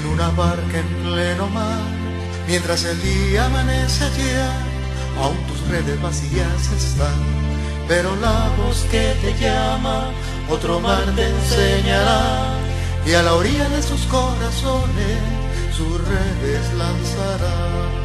una barca en pleno mar, mientras el día amanece ya, aún tus redes vacías están, pero la voz que te llama, otro mar te enseñará, y a la orilla de sus corazones sus redes lanzará.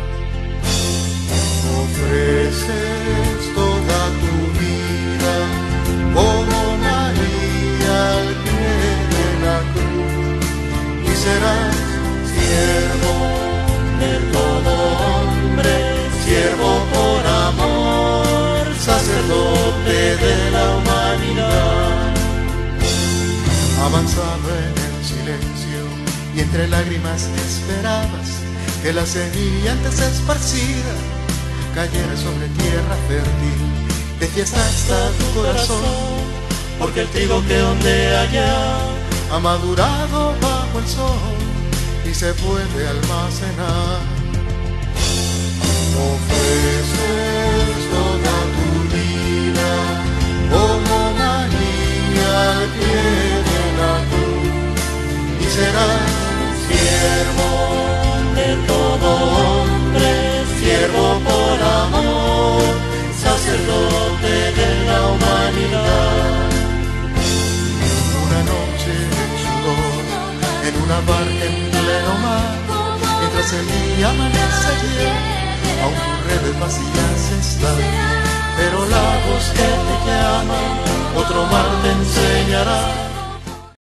Ofreces toda tu vida como María al pie de la cruz, y serás siervo de todo hombre, siervo por amor, sacerdote de la humanidad. Avanzando en el silencio y entre lágrimas esperabas que la semilla antes esparcida cayera sobre tierra fértil. De fiesta está tu corazón, porque el trigo que ondea allá ha madurado bajo el sol y se puede almacenar. Ofreces toda tu vida como María al pie de la cruz, y serás siervo de todo hombre, siervo por amor, sacerdote de la humanidad. Una noche de sudor en una barca en pleno mar, mientras el día amanece ya, aún tus redes vacías están, pero la voz que te llama, otro mar te enseñará,